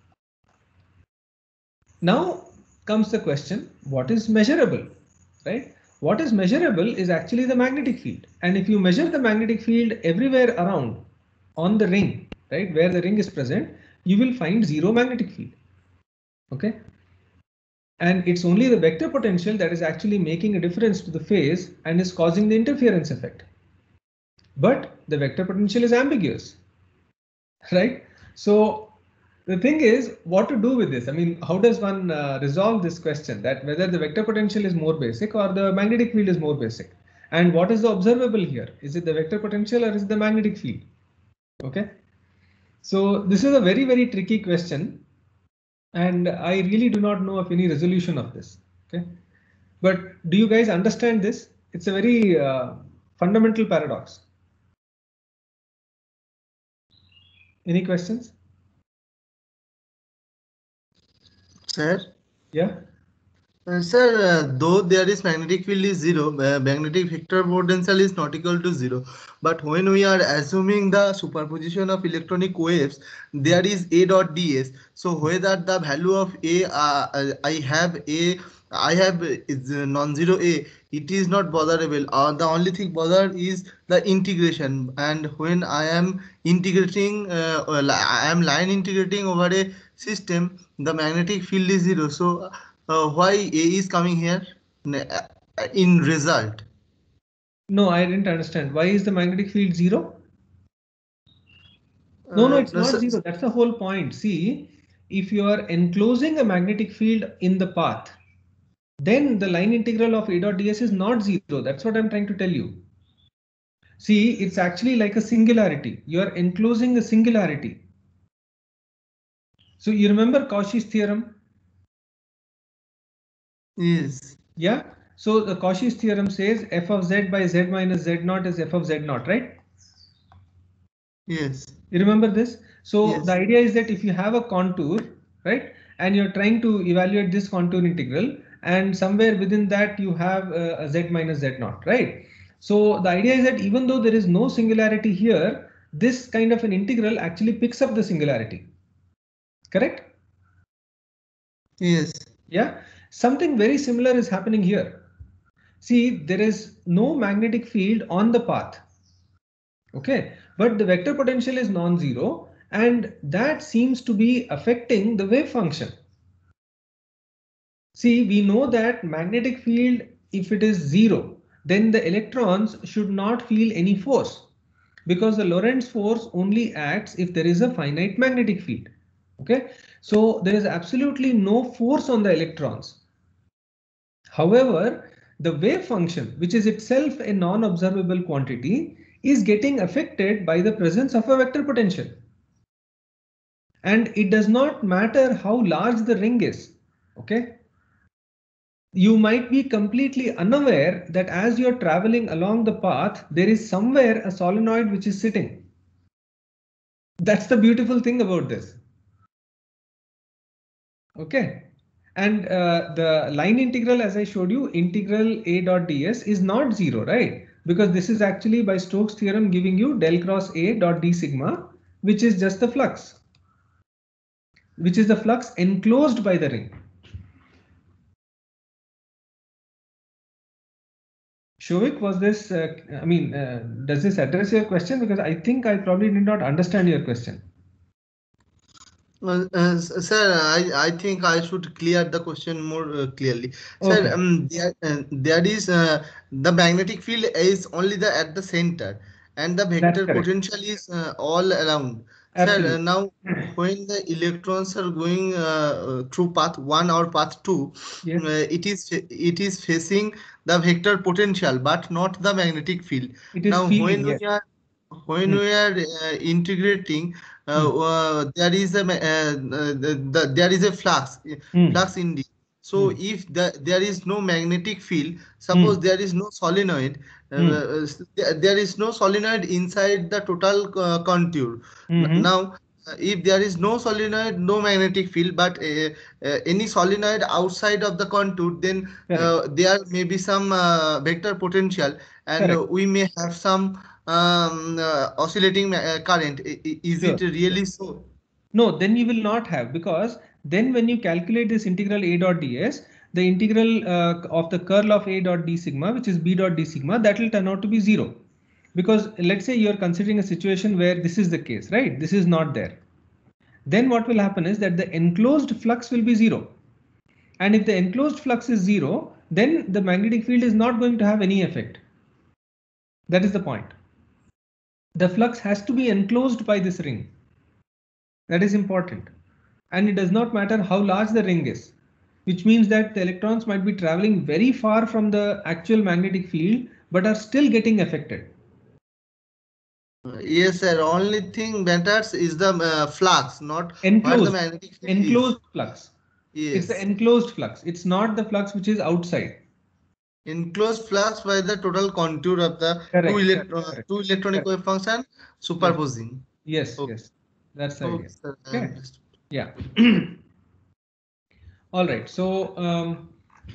Now comes the question, what is measurable, right? What is measurable is actually the magnetic field. And if you measure the magnetic field everywhere around on the ring, right, where the ring is present, you will find zero magnetic field. Okay. And it's only the vector potential that is actually making a difference to the phase and is causing the interference effect. But the vector potential is ambiguous, right? So the thing is, what to do with this? I mean, how does one uh, resolve this question that whether the vector potential is more basic or the magnetic field is more basic? And what is the observable here? Is it the vector potential or is it the magnetic field? Okay. So this is a very, very tricky question, and I really do not know of any resolution of this. Okay. But do you guys understand this? It's a very uh, fundamental paradox. Any questions? Sir? Yeah. Uh, sir, uh, though there is magnetic field is zero, uh, magnetic vector potential is not equal to zero. But when we are assuming the superposition of electronic waves, there is A dot ds. So whether the value of A, uh, uh, I have A, I have is non-zero A, it is not botherable. Uh, the only thing bother is the integration. And when I am integrating, uh, I am line integrating over a system, the magnetic field is zero. So uh, why A is coming here in result? No, I didn't understand. Why is the magnetic field zero? No, no, Uh, it's no, not sir. zero. That's the whole point. See, if you are enclosing a magnetic field in the path, then the line integral of A dot ds is not zero. That's what I'm trying to tell you. See, it's actually like a singularity. You are enclosing a singularity. So you remember Cauchy's theorem? Yes. Yeah. So the Cauchy's theorem says f of z by z minus z naught is f of z naught, right? Yes. You remember this? So Yes. the idea is that if you have a contour, right, and you're trying to evaluate this contour integral, and somewhere within that you have a, a z minus z naught, right? So the idea is that even though there is no singularity here, this kind of an integral actually picks up the singularity. Correct? Yes. Yeah. Something very similar is happening here. See, there is no magnetic field on the path. Okay, but the vector potential is non-zero, and that seems to be affecting the wave function. See, we know that magnetic field, if it is zero, then the electrons should not feel any force, because the Lorentz force only acts if there is a finite magnetic field. Okay, so there is absolutely no force on the electrons. However, the wave function, which is itself a non-observable quantity, is getting affected by the presence of a vector potential. And it does not matter how large the ring is. Okay, you might be completely unaware that as you're traveling along the path, there is somewhere a solenoid which is sitting. That's the beautiful thing about this. Okay, and uh, the line integral, as I showed you, integral A dot ds is not zero, right? Because this is actually by Stokes theorem giving you del cross A dot d sigma, which is just the flux, which is the flux enclosed by the ring. Shovik, was this, uh, I mean, uh, does this address your question? Because I think I probably did not understand your question. Uh, uh, sir, I, I think I should clear the question more uh, clearly. Okay. Sir, um, there, uh, there is uh, the magnetic field is only the at the center, and the vector potential is uh, all around. Absolutely. Sir, uh, now when the electrons are going uh, through path one or path two, Yes. uh, it is it is facing the vector potential, but not the magnetic field. It is now feeling, when yes. we are when Hmm. we are uh, integrating, uh, Hmm. uh, there is a uh, the, the, there is a flux Hmm. flux indeed. So Hmm. if the, there is no magnetic field, suppose Hmm. there is no solenoid, uh, Hmm. uh, there- there is no solenoid inside the total uh, contour. N- Mhm. Now, uh, if there is no solenoid, no magnetic field, but uh, uh, any solenoid outside of the contour, then Correct. uh, there may be some uh, vector potential, and Correct. uh, we may have some um, uh, oscillating ma- uh, current. I- i- Is Sure. it really so? No, then you will not have, because then when you calculate this integral A dot ds, the integral uh, of the curl of A dot d sigma, which is B dot d sigma, that will turn out to be zero. Because let's say you're considering a situation where this is the case, right? This is not there. Then what will happen is that the enclosed flux will be zero. And if the enclosed flux is zero, then the magnetic field is not going to have any effect. That is the point. The flux has to be enclosed by this ring. That is important. And it does not matter how large the ring is, which means that the electrons might be traveling very far from the actual magnetic field, but are still getting affected. Yes, sir. Only thing matters is the uh, flux, not where the Enclosed, magnetic field enclosed is. flux. It's the Yes. enclosed flux. It's not the flux which is outside. Enclosed flux by the total contour of the Correct, two, correct, electron, correct, two electronic correct. wave function superposing. Yes, Okay. yes. That's the Okay, idea. sir. I Okay. understood. Yeah. All right. So um,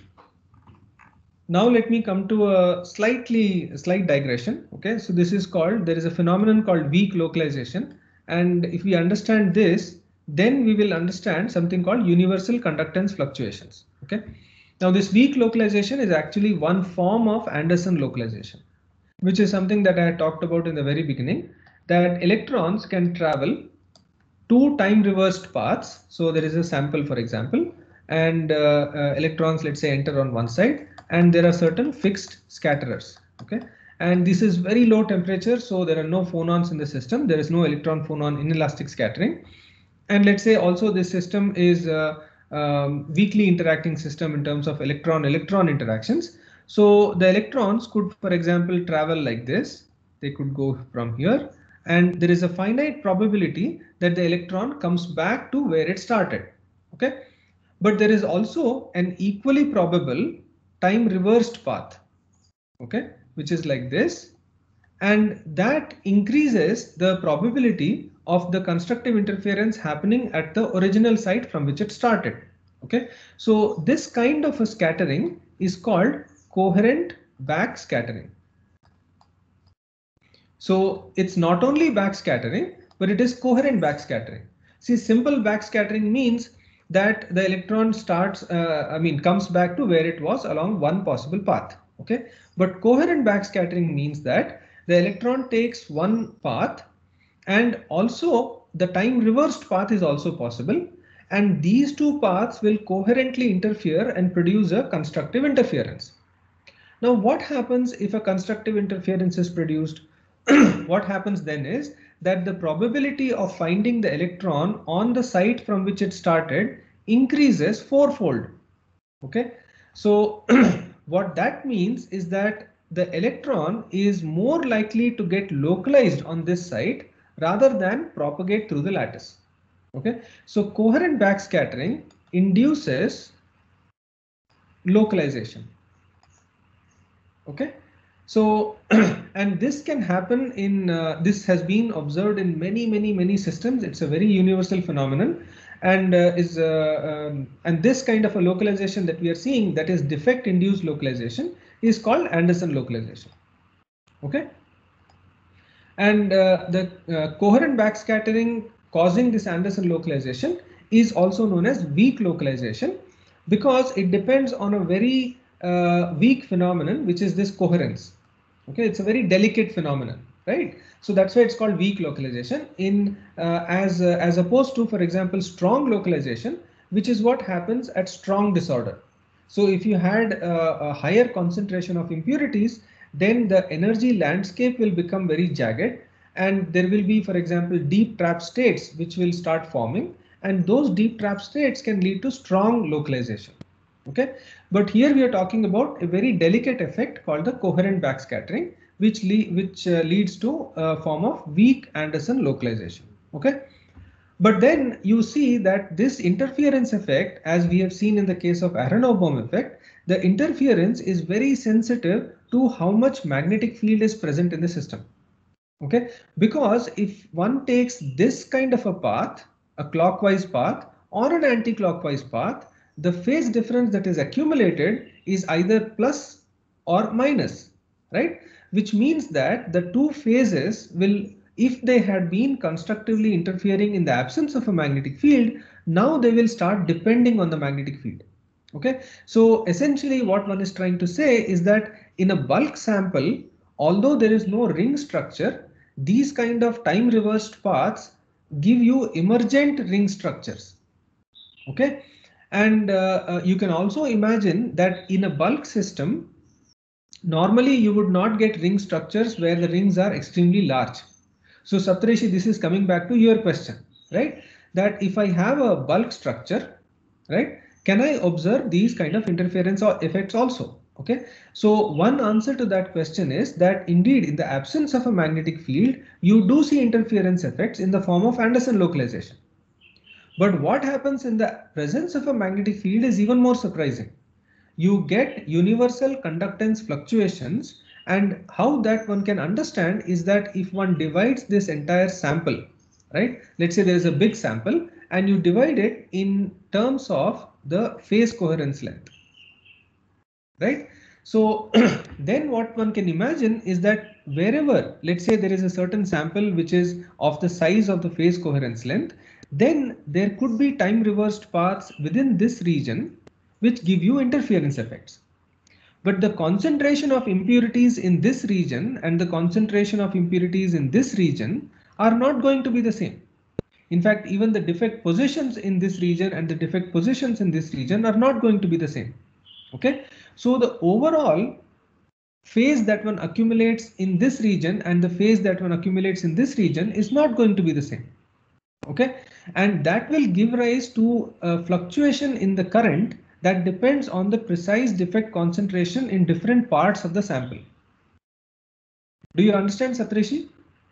now let me come to a slightly slight digression. Okay. So this is called, there is a phenomenon called weak localization. And if we understand this, then we will understand something called universal conductance fluctuations. Okay. Now this weak localization is actually one form of Anderson localization, which is something that I had talked about in the very beginning, that electrons can travel two time reversed paths. So there is a sample, for example, and uh, uh, electrons, let's say, enter on one side, and there are certain fixed scatterers. Okay, and this is very low temperature, so there are no phonons in the system. There is no electron phonon inelastic scattering. And let's say also this system is a um, weakly interacting system in terms of electron electron interactions. So the electrons could, for example, travel like this. They could go from here, and there is a finite probability that the electron comes back to where it started. Okay, but there is also an equally probable time reversed path, okay, which is like this, and that increases the probability of the constructive interference happening at the original site from which it started. Okay, so this kind of a scattering is called coherent backscattering. So it's not only backscattering, but it is coherent backscattering. See, simple backscattering means that the electron starts, uh, I mean, comes back to where it was along one possible path. Okay, but coherent backscattering means that the electron takes one path, and also the time reversed path is also possible, and these two paths will coherently interfere and produce a constructive interference. Now, what happens if a constructive interference is produced? What happens then is that the probability of finding the electron on the site from which it started increases fourfold. Okay, so what that means is that the electron is more likely to get localized on this site rather than propagate through the lattice. Okay, so coherent backscattering induces localization. Okay, so and this can happen in uh, this has been observed in many many many systems. It's a very universal phenomenon, and uh, is uh, um, and this kind of a localization that we are seeing, that is defect induced localization, is called Anderson localization. Okay, and uh, the uh, coherent backscattering causing this Anderson localization is also known as weak localization, because it depends on a very uh, weak phenomenon, which is this coherence. Okay, it's a very delicate phenomenon, right? So that's why it's called weak localization in uh, as uh, as opposed to, for example, strong localization, which is what happens at strong disorder. So if you had uh, a higher concentration of impurities, then the energy landscape will become very jagged, and there will be, for example, deep trap states which will start forming, and those deep trap states can lead to strong localization. Okay, but here we are talking about a very delicate effect called the coherent backscattering, which le which uh, leads to a form of weak Anderson localization. Okay, but then you see that this interference effect, as we have seen in the case of Aharonov-Bohm effect, the interference is very sensitive to how much magnetic field is present in the system. Okay, because if one takes this kind of a path, a clockwise path or an anti-clockwise path, the phase difference that is accumulated is either plus or minus, right? Which means that the two phases will, if they had been constructively interfering in the absence of a magnetic field, now they will start depending on the magnetic field. Okay, so essentially what one is trying to say is that in a bulk sample, although there is no ring structure, these kind of time reversed paths give you emergent ring structures. Okay, and uh, uh, you can also imagine that in a bulk system, normally you would not get ring structures where the rings are extremely large. So Saptareshi, this is coming back to your question, right? That if I have a bulk structure, right, can I observe these kind of interference or effects also? Okay, so one answer to that question is that indeed in the absence of a magnetic field, you do see interference effects in the form of Anderson localization. But what happens in the presence of a magnetic field is even more surprising. You get universal conductance fluctuations, and how that one can understand is that if one divides this entire sample, right, let's say there is a big sample and you divide it in terms of the phase coherence length, right? So then what one can imagine is that wherever, let's say there is a certain sample which is of the size of the phase coherence length, then there could be time reversed paths within this region which give you interference effects. But the concentration of impurities in this region and the concentration of impurities in this region are not going to be the same. In fact, even the defect positions in this region and the defect positions in this region are not going to be the same. Okay, so the overall phase that one accumulates in this region and the phase that one accumulates in this region is not going to be the same. Okay, and that will give rise to a fluctuation in the current that depends on the precise defect concentration in different parts of the sample. Do you understand, Saptareshi?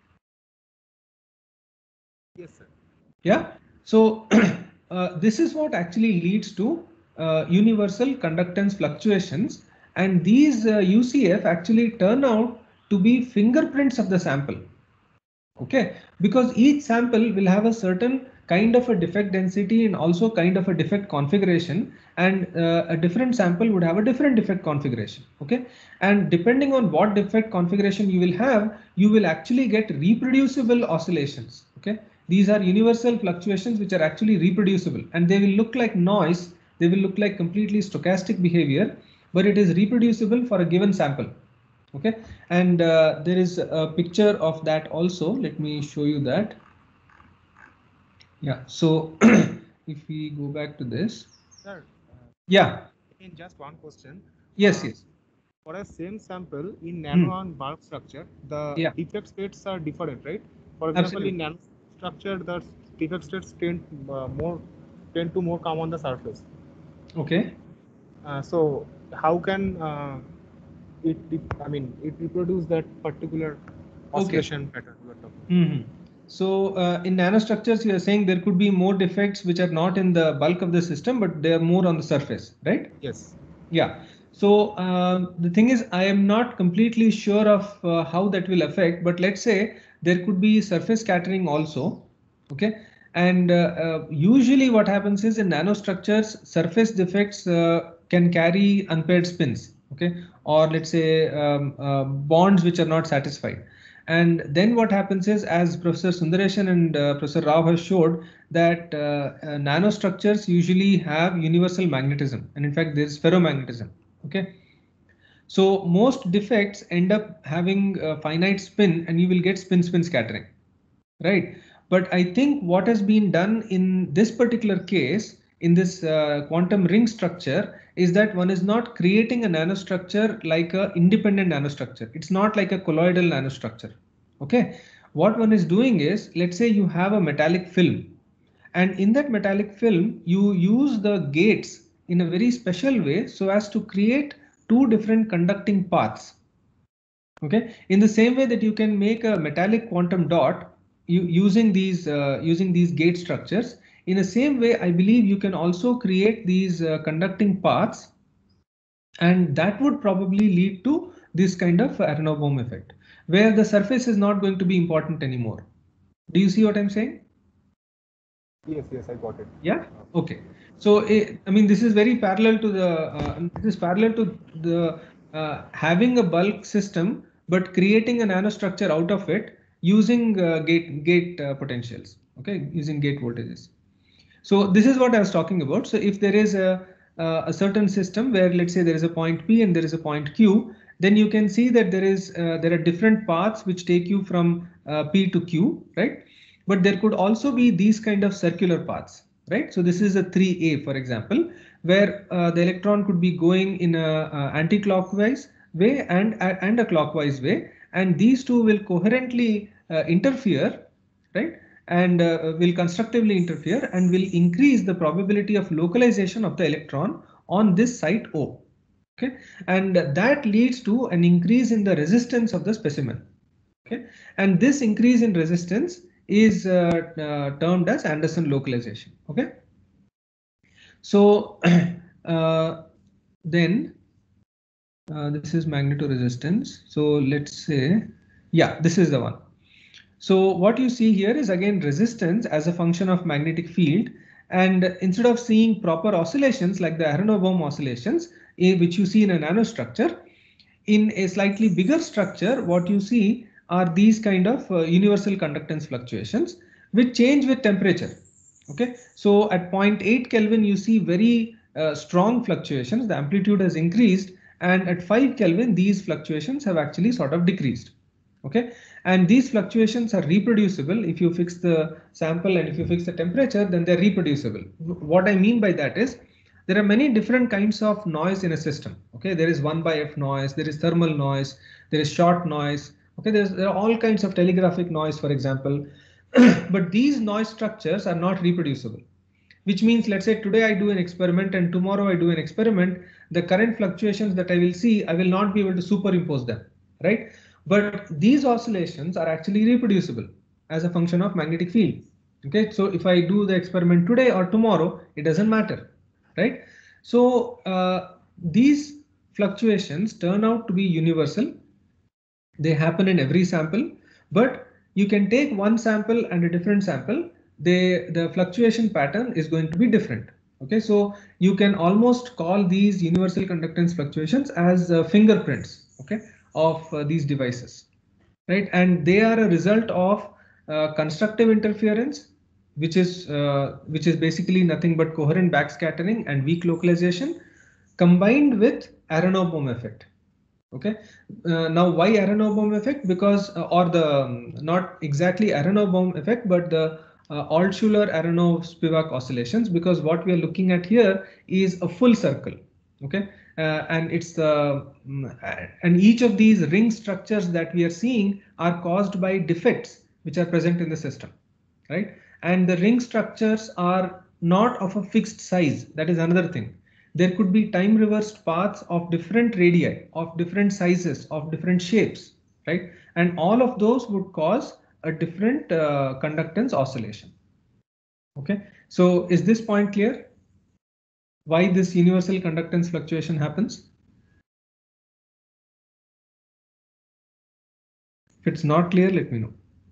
Yes, sir. Yeah. So uh, this is what actually leads to uh, universal conductance fluctuations, and these uh, U C F actually turn out to be fingerprints of the sample. Okay, because each sample will have a certain kind of a defect density and also kind of a defect configuration, and uh, a different sample would have a different defect configuration. Okay, and depending on what defect configuration you will have, you will actually get reproducible oscillations. Okay, these are universal fluctuations which are actually reproducible, and they will look like noise, they will look like completely stochastic behavior, but it is reproducible for a given sample. Okay, and uh, there is a picture of that also. Let me show you that. Yeah, so if we go back to this. Sir, uh, Yeah. in just one question. Yes, uh, yes. For a same sample in nano Hmm. and bulk structure, the Yeah. defect states are different, right? For example, Absolutely. in nano structure, the defect states tend uh, more tend to more come on the surface. Okay. Uh, so how can uh, it, it? I mean, it reproduce that particular Okay. oscillation pattern we are talking about? Hmm. So uh, in nanostructures, you are saying there could be more defects which are not in the bulk of the system, but they are more on the surface, right? Yes. Yeah. So um, the thing is, I am not completely sure of uh, how that will affect, but let's say there could be surface scattering also. Okay. And uh, uh, usually what happens is in nanostructures, surface defects uh, can carry unpaired spins. Okay. Or let's say um, uh, bonds which are not satisfied. And then what happens is, as Professor Sundaresan and uh, Professor Rao has showed, that uh, uh, nanostructures usually have universal magnetism, and in fact there is ferromagnetism. Okay, so most defects end up having a finite spin, and you will get spin-spin scattering, right? But I think what has been done in this particular case, in this uh, quantum ring structure, is that one is not creating a nanostructure like a independent nanostructure. It's not like a colloidal nanostructure. Okay, what one is doing is, let's say you have a metallic film, and in that metallic film you use the gates in a very special way so as to create two different conducting paths. Okay, in the same way that you can make a metallic quantum dot you, using these uh, using these gate structures, in the same way I believe you can also create these uh, conducting paths, and that would probably lead to this kind of Aharonov-Bohm effect, where the surface is not going to be important anymore. Do you see what I'm saying? Yes. Yes. I got it. Yeah. Okay. So eh, I mean, this is very parallel to the uh, this is parallel to the uh, having a bulk system but creating a nanostructure out of it using uh, gate gate uh, potentials. Okay, using gate voltages. So this is what I was talking about. So if there is a uh, a certain system where, let's say, there is a point P and there is a point Q, then you can see that there is uh, there are different paths which take you from uh, P to Q, right? But there could also be these kind of circular paths, right? So this is a three A, for example, where uh, the electron could be going in a uh, anti-clockwise way and and a clockwise way, and these two will coherently uh, interfere, right? And uh, will constructively interfere and will increase the probability of localization of the electron on this site O. Okay, and that leads to an increase in the resistance of the specimen. Okay, and this increase in resistance is uh, uh, termed as Anderson localization. Okay, so uh, then uh, this is magnetoresistance. So let's say, yeah, this is the one. So what you see here is again resistance as a function of magnetic field, and instead of seeing proper oscillations like the Aharonov-Bohm oscillations, eh, which you see in a nanostructure, in a slightly bigger structure, what you see are these kind of uh, universal conductance fluctuations which change with temperature. Okay, so at zero point eight Kelvin you see very uh, strong fluctuations, the amplitude has increased, and at five Kelvin these fluctuations have actually sort of decreased. Okay, and these fluctuations are reproducible. If you fix the sample and if you fix the temperature, then they're reproducible. What I mean by that is, there are many different kinds of noise in a system. Okay, there is one by F noise, there is thermal noise, there is short noise. Okay, there's, there are all kinds of telegraphic noise, for example. But these noise structures are not reproducible, which means, let's say today I do an experiment and tomorrow I do an experiment, the current fluctuations that I will see, I will not be able to superimpose them, right? But these oscillations are actually reproducible as a function of magnetic field. Okay, so if I do the experiment today or tomorrow, it doesn't matter, right? So uh, these fluctuations turn out to be universal. They happen in every sample, but you can take one sample and a different sample, they the fluctuation pattern is going to be different. Okay, so you can almost call these universal conductance fluctuations as uh, fingerprints, okay, of uh, these devices, right? And they are a result of uh, constructive interference, which is uh, which is basically nothing but coherent backscattering and weak localization, combined with Aharonov-Bohm effect. Okay, uh, now why Aharonov-Bohm effect? Because uh, or the um, not exactly Aharonov-Bohm effect, but the uh, Altshuler-Aharonov-Spivak oscillations, because what we are looking at here is a full circle. Okay, uh, and it's uh, and each of these ring structures that we are seeing are caused by defects which are present in the system, right? And the ring structures are not of a fixed size. That is another thing. There could be time reversed paths of different radii, of different sizes, of different shapes, right? And all of those would cause a different uh, conductance oscillation. Okay, so is this point clear? Why this universal conductance fluctuation happens? If it's not clear, let me know.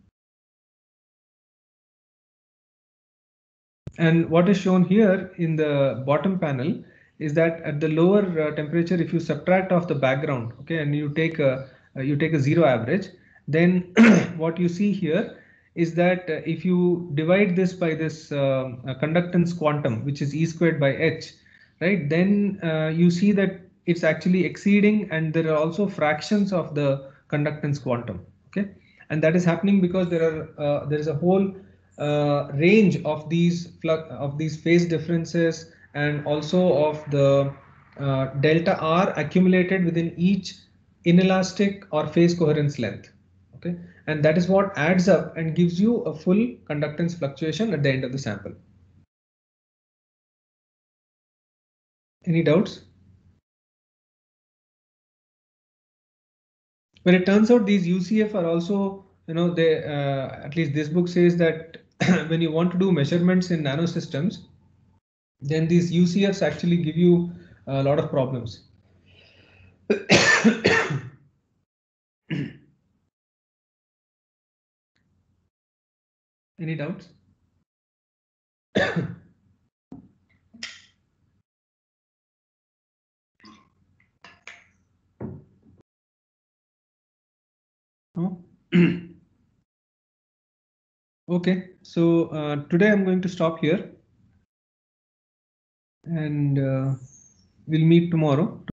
And what is shown here in the bottom panel is that at the lower uh, temperature, if you subtract off the background, okay, and you take a uh, you take a zero average, then what you see here is that uh, if you divide this by this um, uh, conductance quantum, which is E squared by H, right, then uh, you see that it's actually exceeding, and there are also fractions of the conductance quantum. Okay, and that is happening because there are uh, there is a whole uh, range of these of these phase differences, and also of the uh, delta R accumulated within each inelastic or phase coherence length. Okay, and that is what adds up and gives you a full conductance fluctuation at the end of the sample. Any doubts? But it turns out these U C F are also, you know, they uh, at least this book says that when you want to do measurements in nanosystems, then these U C Fs actually give you a lot of problems. Any doubts? No? Okay, so uh, today I'm going to stop here, and uh, we'll meet tomorrow.